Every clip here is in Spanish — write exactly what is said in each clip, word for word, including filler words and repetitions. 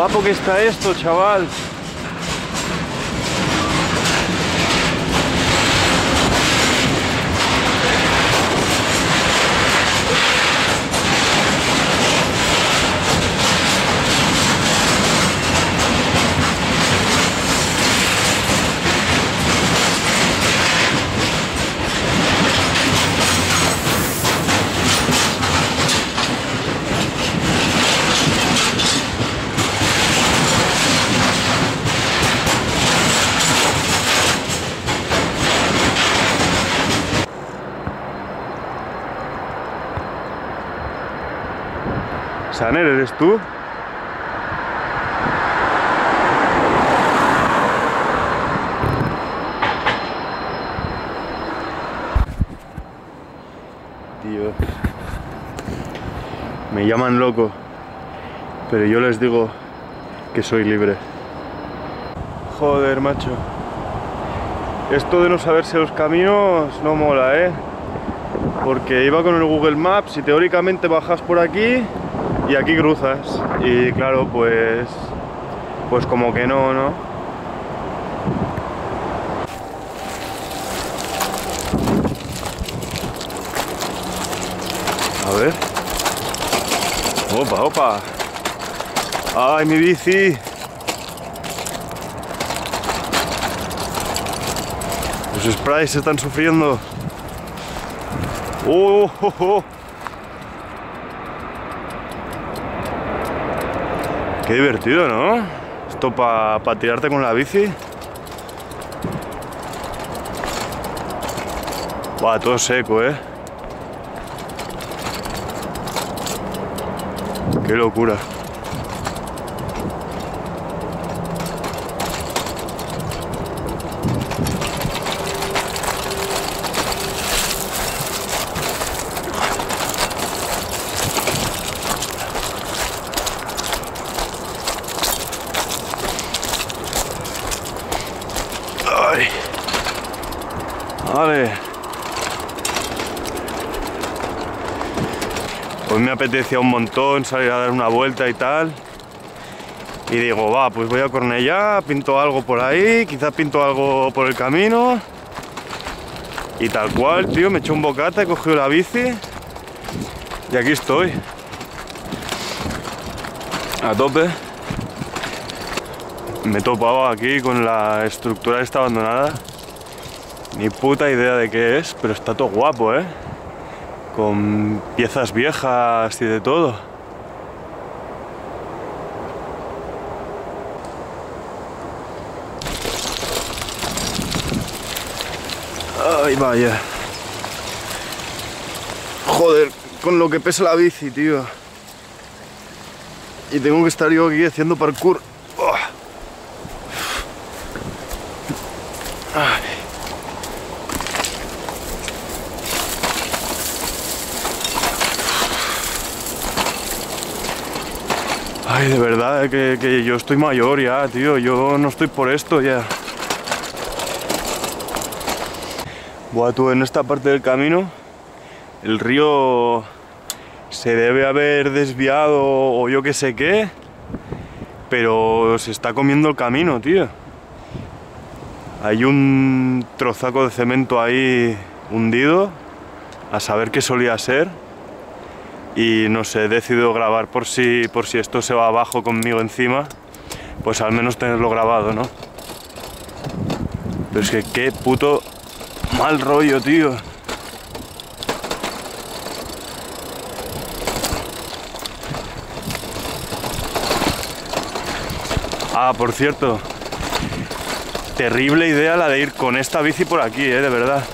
guapo que está esto, chaval. Saner, ¿eres tú? Tío, me llaman loco, pero yo les digo que soy libre. Joder, macho. Esto de no saberse los caminos no mola, ¿eh? Porque iba con el Google Maps y teóricamente bajas por aquí y aquí cruzas. Y claro, pues... pues como que no, ¿no? A ver... ¡Opa, opa! ¡Ay, mi bici! Los sprays están sufriendo. ¡Oh, oh, oh! Qué divertido, ¿no? Esto para pa tirarte con la bici. Va, todo seco, ¿eh? Qué locura. Ay. Vale. Pues me apetecía un montón salir a dar una vuelta y tal. Y digo, va, pues voy a Cornellá, pinto algo por ahí, quizás pinto algo por el camino. Y tal cual, tío, me eché un bocata, he cogido la bici y aquí estoy. A tope. Me he topado aquí con la estructura esta abandonada. Ni puta idea de qué es, pero está todo guapo, ¿eh? Con piezas viejas y de todo. Ay, vaya. Joder, con lo que pesa la bici, tío. Y tengo que estar yo aquí haciendo parkour. Oh. Ay. Ay, de verdad, que, que yo estoy mayor ya, tío. Yo no estoy por esto ya. Buah, tú, en esta parte del camino, el río se debe haber desviado o yo que sé qué, pero se está comiendo el camino, tío. Hay un trozaco de cemento ahí hundido, a saber qué solía ser. Y no sé, he decidido grabar por si, por si esto se va abajo conmigo encima, pues al menos tenerlo grabado, ¿no? Pero es que qué puto mal rollo, tío. Ah, por cierto, terrible idea la de ir con esta bici por aquí, eh, de verdad.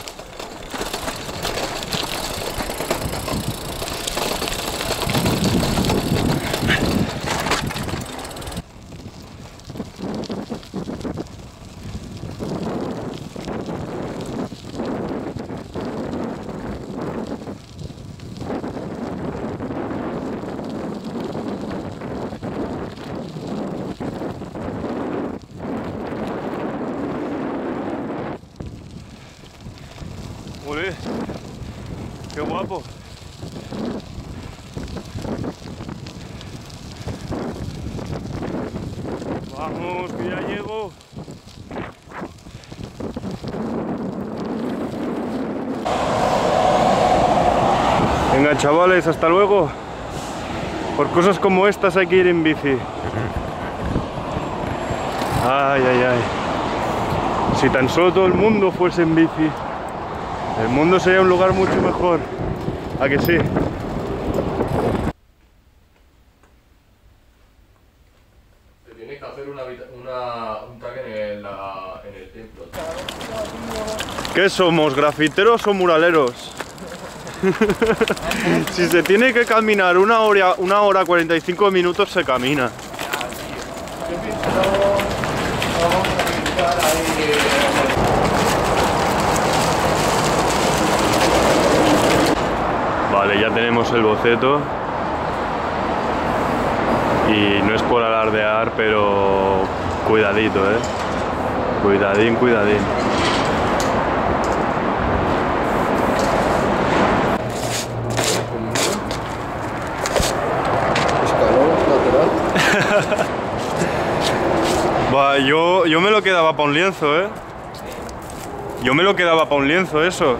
Olé, qué guapo. Vamos, que ya llego. Venga, chavales, hasta luego. Por cosas como estas hay que ir en bici. Ay, ay, ay. Si tan solo todo el mundo fuese en bici, el mundo sería un lugar mucho mejor. ¿A que sí? Se tiene que hacer una, una, un tag en el, la, en el templo. ¿Qué somos, grafiteros o muraleros? Si se tiene que caminar una hora, una hora cuarenta y cinco minutos, se camina. Yo pienso, no vamos a pintar ahí. Vale, ya tenemos el boceto. Y no es por alardear, pero cuidadito, eh. Cuidadín, cuidadín. Va, yo, yo me lo quedaba para un lienzo, ¿eh? Yo me lo quedaba para un lienzo, eso.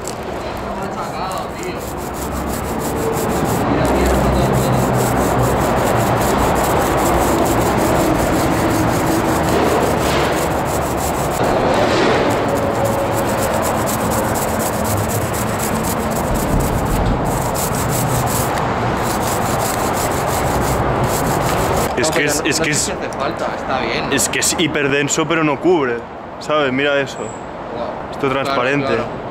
Es que es, es que es, hace falta, está bien. es que es hiperdenso, pero no cubre, ¿sabes? Mira eso. Esto es transparente. Claro, claro.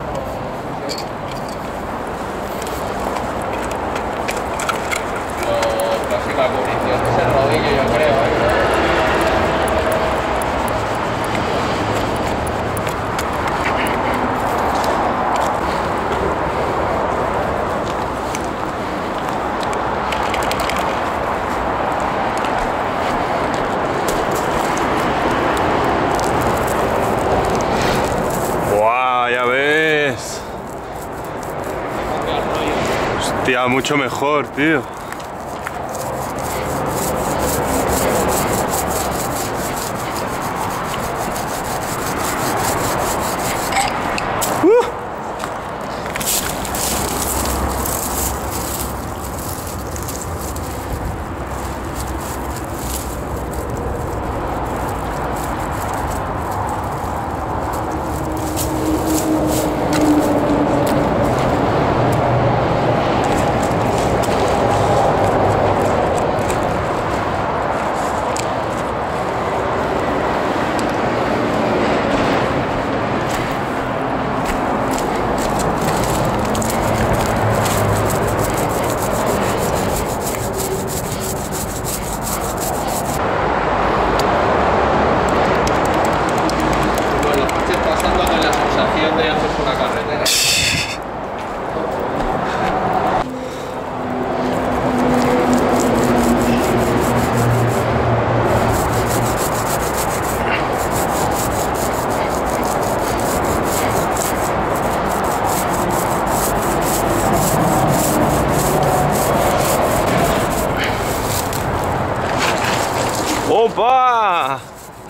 Lo clásica cubrición es el rodillo, yo creo, ¿eh? Hostia, mucho mejor, tío. Uh. ¡Opa!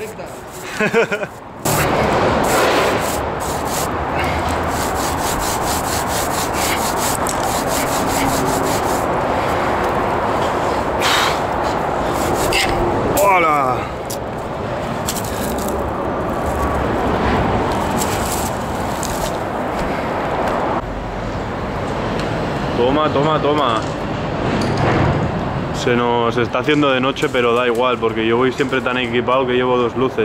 ¡Hola! Toma, toma, toma. Se nos está haciendo de noche, pero da igual, porque yo voy siempre tan equipado que llevo dos luces.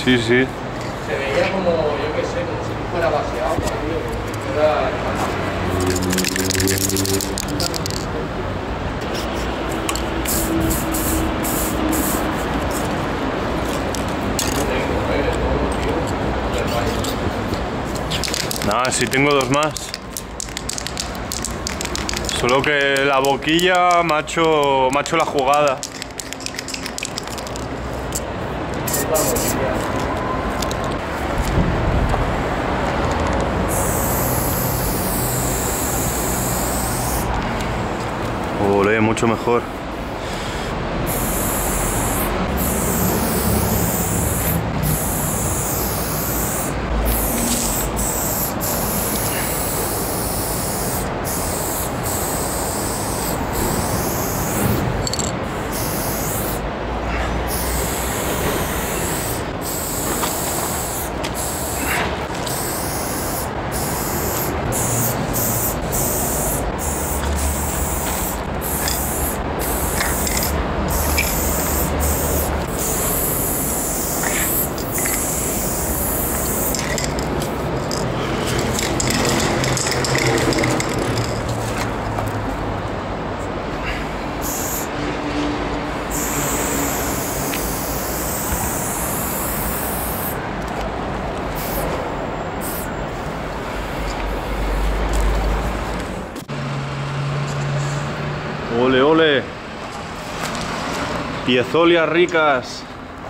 Sí, sí. Se veía como, yo qué sé, como si fuera base agua, tío. Era... Nada, sí tengo dos más. Solo que la boquilla me ha hecho, me ha hecho la jugada. Olé, mucho mejor. Ole, ole. Piezolias ricas.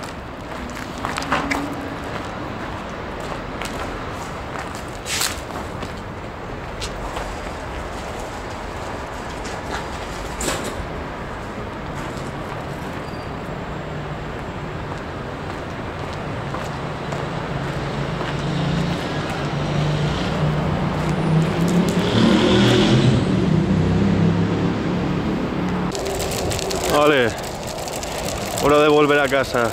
Vale, hora de volver a casa.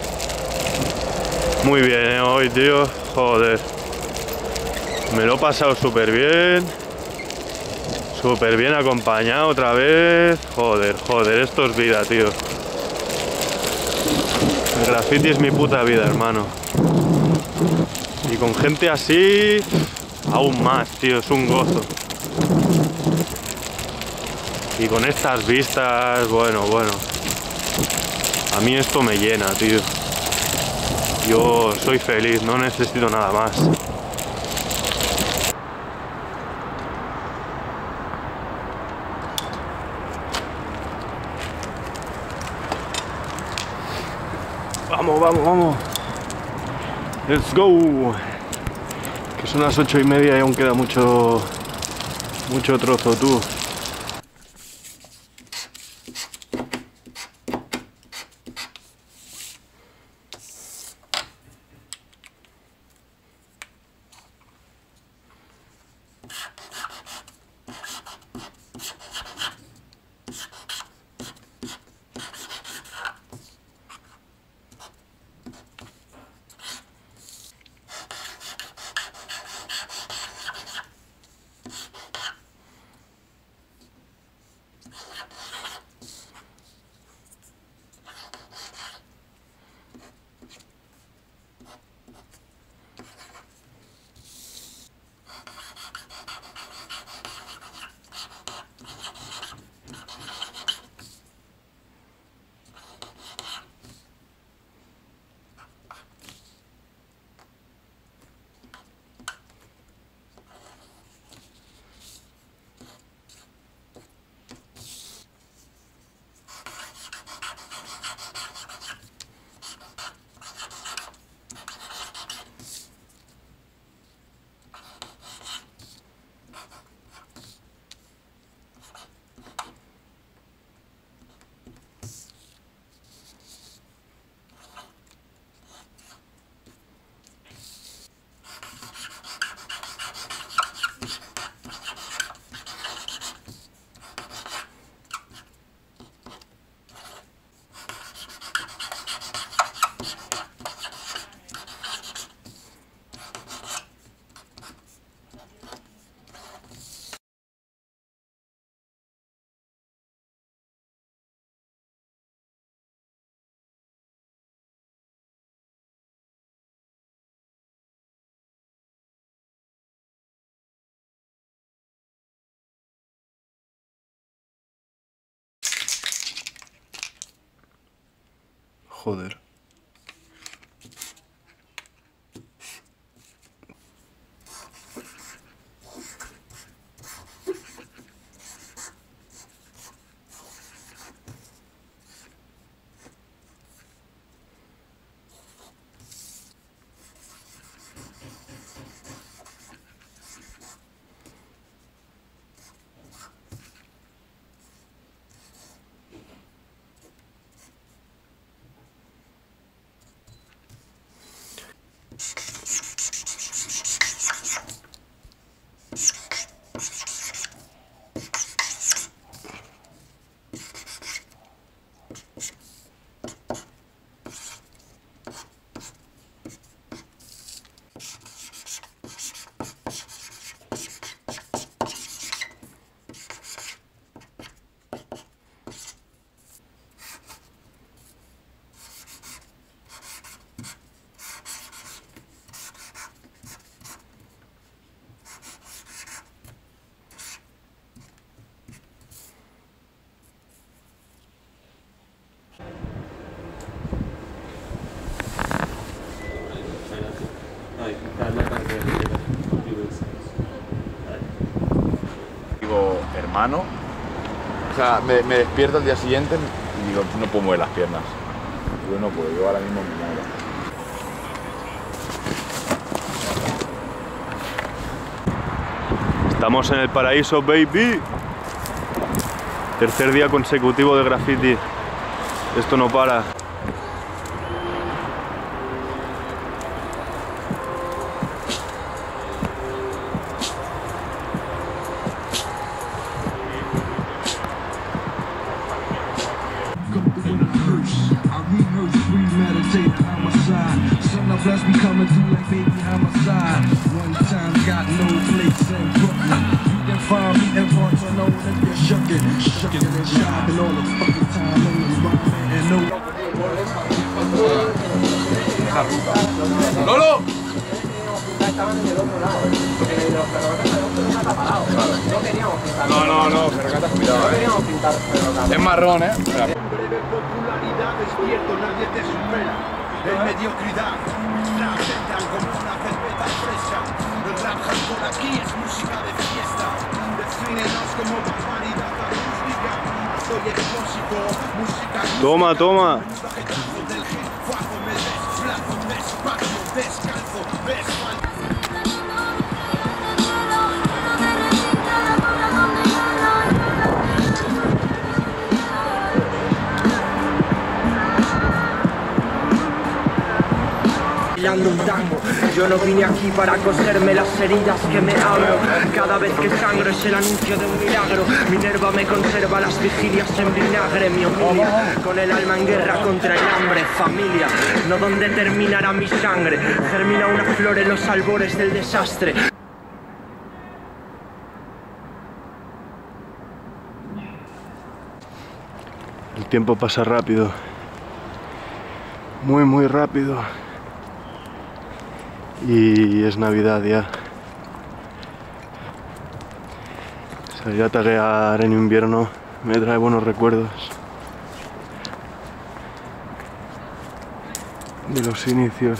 Muy bien, ¿eh? Hoy, tío, joder. Me lo he pasado súper bien. Súper bien acompañado otra vez. Joder, joder, esto es vida, tío. El graffiti es mi puta vida, hermano. Y con gente así, aún más, tío, es un gozo. Y con estas vistas, bueno, bueno. A mí esto me llena, tío. Yo soy feliz, no necesito nada más. Vamos, vamos, vamos. Let's go. Que son las ocho y media y aún queda mucho, mucho trozo, tú. Joder. Digo, hermano, o sea, me, me despierto al día siguiente y digo, no puedo mover las piernas. Digo, no puedo, yo ahora mismo me muero. Estamos en el paraíso, baby. Tercer día consecutivo de graffiti. Esto no para. ¡Lolo! No, no, no, Ferragata, cuidado, eh. Es marrón, eh. Mira. Popularidad despierto, nadie te supera. En mediocridad, rap entran como una cerveza fresca. El rap hardcore aquí es música de fiesta. Defínenos como barbaridad acústica. Soy explosivo, música. Toma, toma. Del hip hop me desplazo, despacio, descalzo, desfalto. Un tango. Yo no vine aquí para coserme las heridas que me abro. Cada vez que sangro es el anuncio de un milagro. Minerva me conserva las vigilias en vinagre. Mi homilia con el alma en guerra contra el hambre. Familia, no donde terminará mi sangre. Germina una flor en los albores del desastre. El tiempo pasa rápido. Muy, muy rápido. Y es Navidad ya. Salir a taguear en invierno me trae buenos recuerdos de los inicios.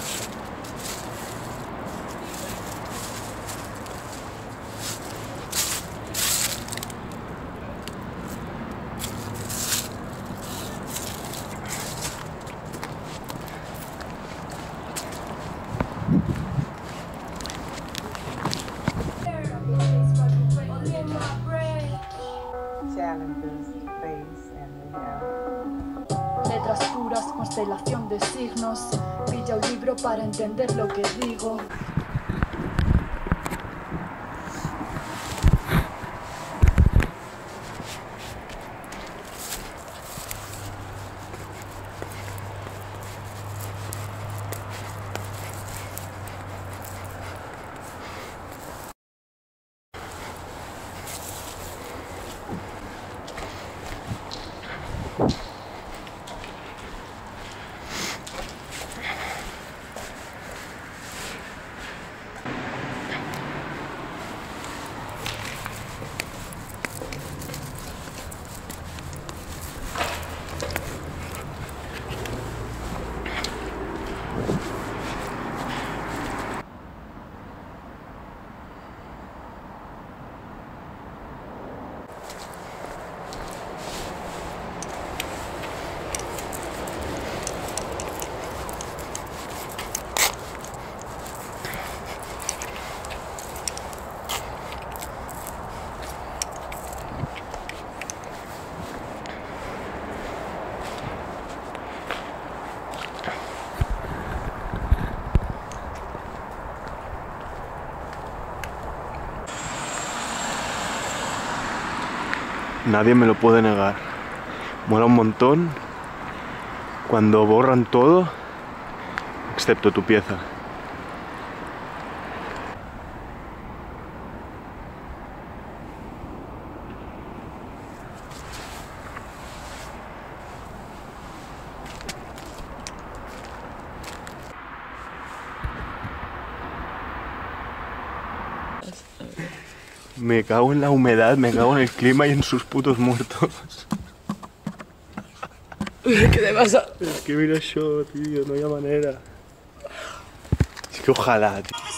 Letras puras, constelación de signos. Pilla un libro para entender lo que digo. nadie me lo puede negar. Mola un montón cuando borran todo, excepto tu pieza. Me cago en la humedad, me cago en el clima y en sus putos muertos. ¿Qué te pasa? Es que mira yo, tío, no hay manera. Es que ojalá, tío.